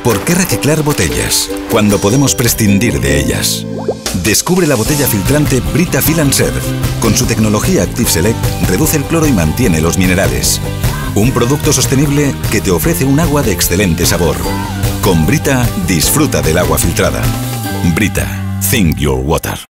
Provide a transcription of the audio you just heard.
¿Por qué reciclar botellas cuando podemos prescindir de ellas? Descubre la botella filtrante Brita Fill & Serve. Con su tecnología Active Select reduce el cloro y mantiene los minerales. Un producto sostenible que te ofrece un agua de excelente sabor. Con Brita disfruta del agua filtrada. Brita, think your water.